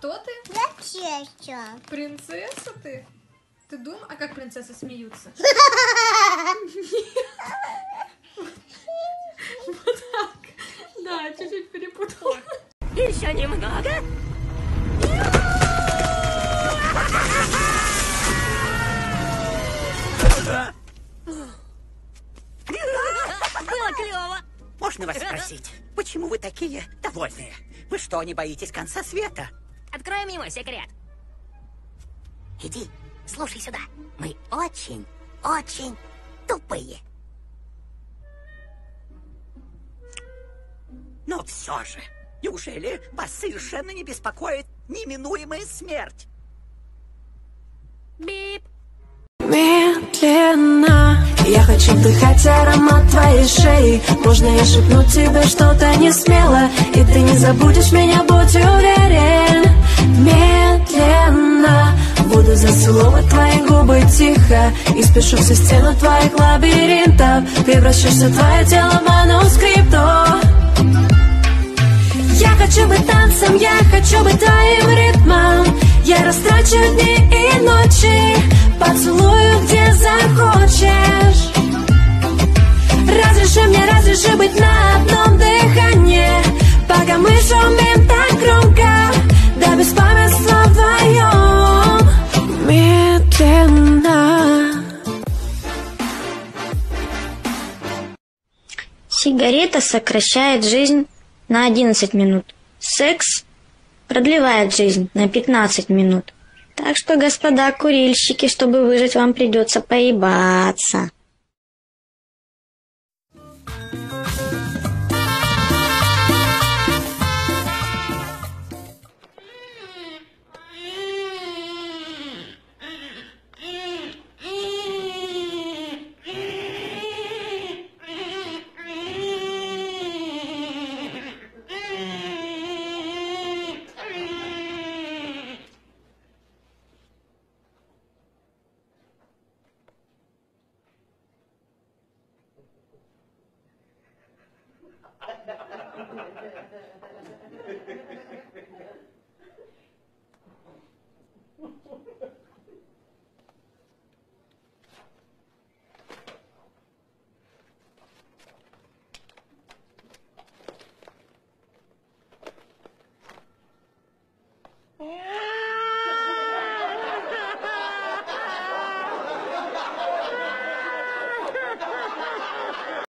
Кто ты? Принцесса. Принцесса ты? Ты думал, а как принцессы смеются? Вот так. Да, чуть-чуть перепутала. Еще немного. Было клево. Можно вас спросить, почему вы такие довольные? Вы что, не боитесь конца света? Откроем ему секрет. Иди, слушай сюда. Мы очень, очень тупые. Но все же, неужели вас совершенно не беспокоит неминуемая смерть? Бип. Медленно я хочу вдыхать аромат твоей шеи. Можно я шепну тебе что-то не смело, и ты не забудешь меня, будь уверен. Медленно буду зацеловывать твои губы тихо, и спешу все стены твоих лабиринтов. Превращаешься твое тело в манускрипту. Я хочу быть танцем, я хочу быть твоим ритмом. Я растрачу дни и ночи, поцелую, где захочешь. Разреши быть на одном дыхании, пока мы шумим так громко, до беспамятства вдвоем. Медленно. Сигарета сокращает жизнь на 11 минут. Секс продлевает жизнь на 15 минут. Так что, господа курильщики, чтобы выжить, вам придется поебаться.